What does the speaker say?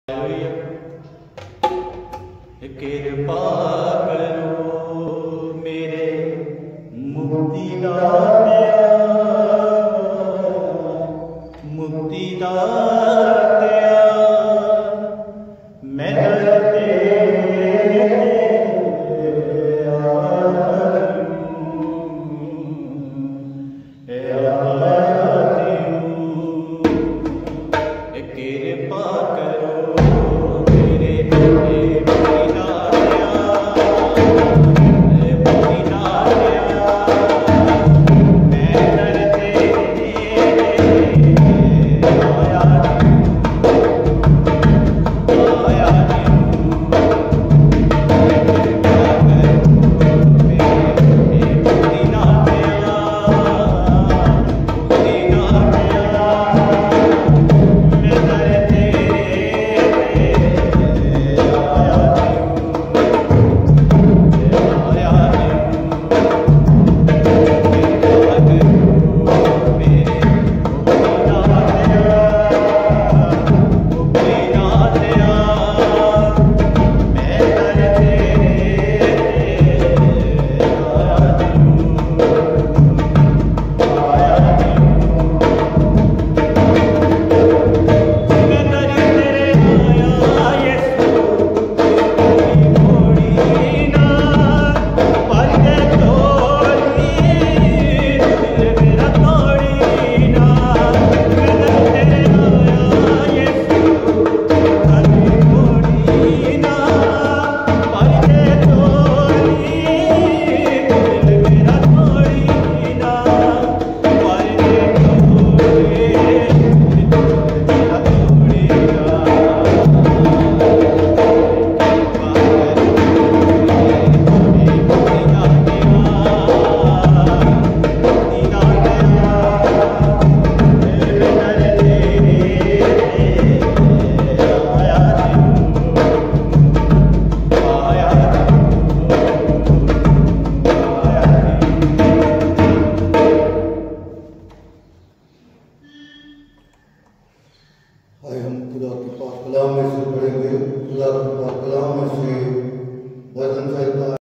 कृपा करो मेरे मुक्तिदाता, मुक्तिदाता, मैं दर तेरे आती हूँ। कृपा करो मेरे हम खुदा के पाक कलाम में से पढ़ेंगे। खुदा के पाक कलाम में से वचन कहता है